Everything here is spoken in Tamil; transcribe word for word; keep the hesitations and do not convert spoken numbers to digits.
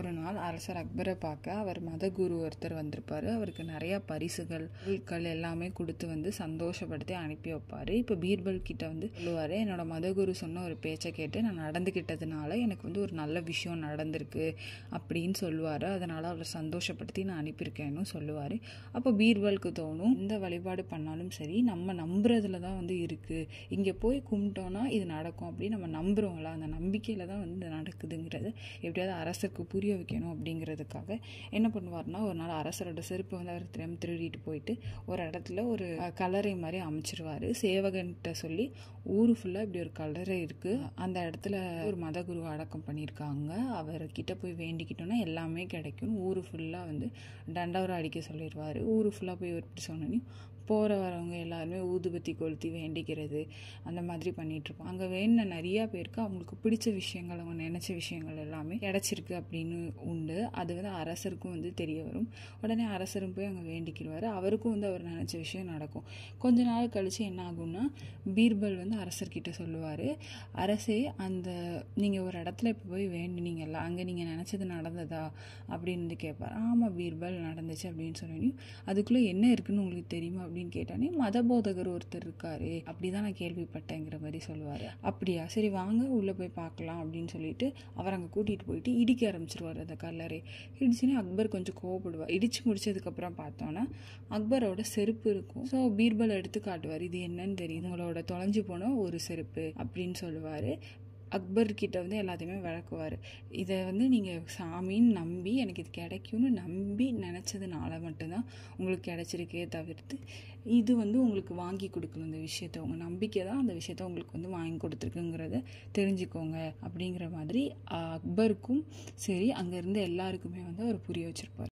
ஒரு நாள் அரசர் அக்பரை பார்க்க அவர் மத குரு ஒருத்தர் வந்திருப்பாரு. அவருக்கு நிறைய பரிசுகள் பொருட்கள் எல்லாமே கொடுத்து வந்து சந்தோஷப்படுத்தி அனுப்பி வைப்பாரு. இப்போ பீர்பல் கிட்ட வந்து சொல்லுவாரு, என்னோட மத குரு சொன்ன ஒரு பேச்சை கேட்டு நான் நடந்துக்கிட்டதுனால எனக்கு வந்து ஒரு நல்ல விஷயம் நடந்திருக்கு அப்படின்னு சொல்லுவாரு. அதனால அவர் சந்தோஷப்படுத்தி நான் அனுப்பியிருக்கேன்னு சொல்லுவாரு. அப்போ பீர்பலுக்கு தோணும், இந்த வழிபாடு பண்ணாலும் சரி நம்ம நம்புறதுல தான் வந்து இருக்கு, இங்க போய் கும்பிட்டோம்னா இது நடக்கும் அப்படின்னு நம்ம நம்புறோங்களா, அந்த நம்பிக்கையில தான் வந்து இது நடக்குதுங்கிறது எப்படியாவது அரசருக்கு புரிய வைக்கணும். அப்படிங்கிறதுக்காக என்ன பண்ணுவார்னா, ஒரு நாள் அரசரோட செருப்பை வந்து அவர் திறமை திருடிட்டு போயிட்டு ஒரு இடத்துல ஒரு கல்லறை மாதிரி அமைச்சிருவாரு. சேவகன்கிட்ட சொல்லி ஊரு ஃபுல்லா இப்படி ஒரு கல்லறை இருக்கு, அந்த இடத்துல ஒரு மத குருவை அடக்கம் பண்ணியிருக்காங்க, அவர்கிட்ட போய் வேண்டிக்கிட்டோம்னா எல்லாமே கிடைக்கும். ஊரு ஃபுல்லா வந்து தண்டவரம் அடிக்க சொல்லிடுவாரு. ஊரு ஃபுல்லா போய் எப்படி சொன்னோன்னே போகிற வரவங்க எல்லாருமே ஊதுபத்தி கொளுத்தி வேண்டிக்கிறது அந்த மாதிரி பண்ணிட்டு இருப்போம். அங்கே வேண்டின நிறைய பேருக்கு அவங்களுக்கு பிடிச்ச விஷயங்கள், அவங்க நினைச்ச விஷயங்கள் எல்லாமே கிடைச்சிருக்கு அப்படின்னு உண்டு. அது வந்து அரசருக்கும் வந்து தெரிய வரும். உடனே அரசரும் போய் அங்கே வேண்டிக்கிடுவார். அவருக்கும் வந்து அவர் நினைச்ச விஷயம் நடக்கும். கொஞ்ச நாள் கழிச்சு என்ன ஆகும்னா, பீர்பல் வந்து அரசர்கிட்ட சொல்லுவார், அரசே அந்த நீங்கள் ஒரு இடத்துல இப்போ போய் வேண்டினீங்கல்ல, அங்கே நீங்கள் நினச்சது நடந்ததா அப்படின்னு கேட்பார். ஆமாம் பீர்பல், நடந்துச்சு அப்படின்னு சொன்னோன்னே, அதுக்குள்ளே என்ன இருக்குன்னு உங்களுக்கு தெரியுமா அப்படின்னு கேட்டானே, மத போதகர் ஒருத்தர் இருக்காரு அப்படிதான் நான் கேள்விப்பட்டேங்கிற மாதிரி சொல்லுவாரு. அப்படியா, சரி வாங்க உள்ள போய் பார்க்கலாம் அப்படின்னு சொல்லிட்டு அவர் அங்கே கூட்டிட்டு போயிட்டு இடிக்க ஆரம்பிச்சிருவார் அந்த கல்லறை. இடிச்சுன்னு அக்பர் கொஞ்சம் கோவப்படுவார். இடிச்சு முடிச்சதுக்கு அப்புறம் பார்த்தோன்னா அக்பரோட செருப்பு இருக்கும். ஸோ பீர்பல் எடுத்து காட்டுவார், இது என்னன்னு தெரியுது, உங்களோட தொலைஞ்சு போன ஒரு செருப்பு அப்படின்னு சொல்லுவாரு. அக்பர்கிட்ட வந்து எல்லாத்தையுமே விளக்குவார். இதை வந்து நீங்கள் சாமின்னு நம்பி எனக்கு இது கிடைக்கும்னு நம்பி நினச்சதுனால மட்டும்தான் உங்களுக்கு கிடைச்சிருக்கே தவிர்த்து இது வந்து உங்களுக்கு வாங்கி கொடுக்கணும். இந்த விஷயத்த உங்கள் நம்பிக்கை தான் அந்த விஷயத்த உங்களுக்கு வந்து வாங்கி கொடுத்துருக்குங்கிறத தெரிஞ்சுக்கோங்க அப்படிங்கிற மாதிரி அக்பருக்கும் சரி அங்கே இருந்த எல்லாருக்குமே வந்து அவர் புரிய வச்சிருப்பார்.